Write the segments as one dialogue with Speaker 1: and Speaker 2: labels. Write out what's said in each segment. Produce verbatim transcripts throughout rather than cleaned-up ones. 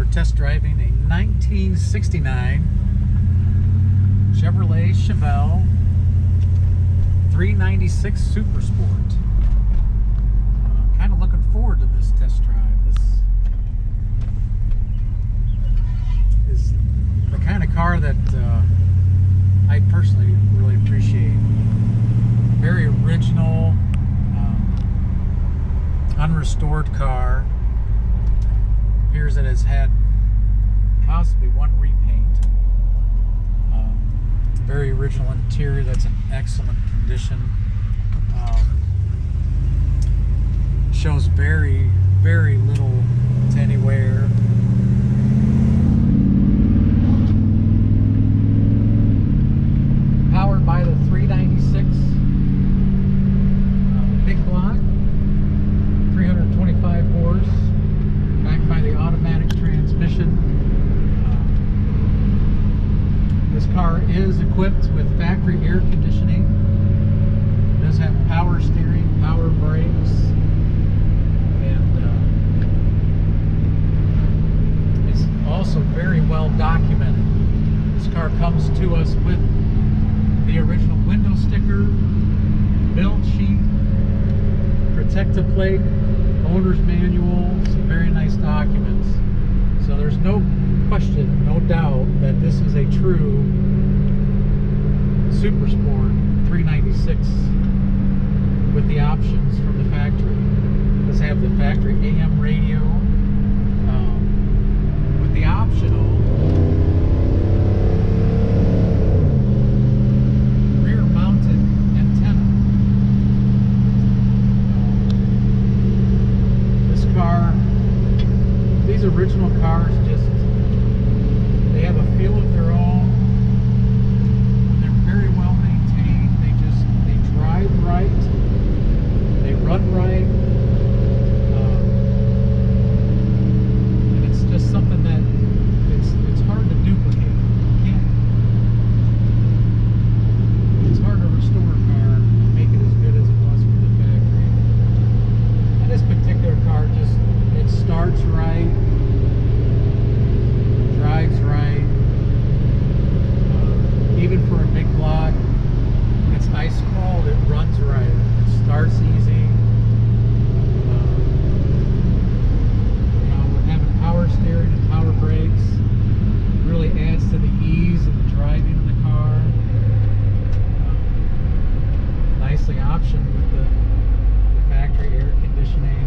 Speaker 1: test driving a nineteen sixty-nine Chevrolet Chevelle three ninety-six Super Sport. Uh, kind of looking forward to this test drive. This is the kind of car that uh, I personally really appreciate. Very original, um, unrestored car. Appears that it's had possibly one repaint. Um, very original interior that's in excellent condition. Um, shows very, very little to any wear. Powered by the three ninety-six uh, big block, three hundred twenty-five horse. Backed by the automatic transmission. Uh, this car is equipped with factory air conditioning. It does have power steering, power brakes, and uh, it's also very well documented. This car comes to us with the original window sticker, build sheet, protective plate, owner's manual, some very nice documents. So there's no question, no doubt that this is a true Super Sport three ninety-six with the options from the factory. It does have the factory A M radio um, with the optional rear mounted antenna. Car, these original cars just, they have a feel of their own. They're very well maintained. They just, they drive right, they run right, um, and it's just something that it's it's hard to duplicate. You can't, it's hard to restore a car and make it as good as it was from the factory. And this particular car just, it starts right, drives right, uh, even for a big block. When it's ice cold, it runs right. It starts easy. Uh, you know, with having power steering and power brakes, it really adds to the ease of the driving of the car. Uh, nicely optioned with the, the factory air conditioning.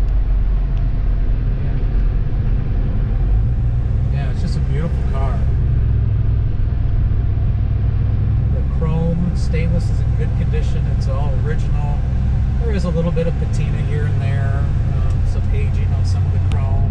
Speaker 1: It's just a beautiful car. The chrome stainless is in good condition. It's all original. There is a little bit of patina here and there, um, some aging on some of the chrome.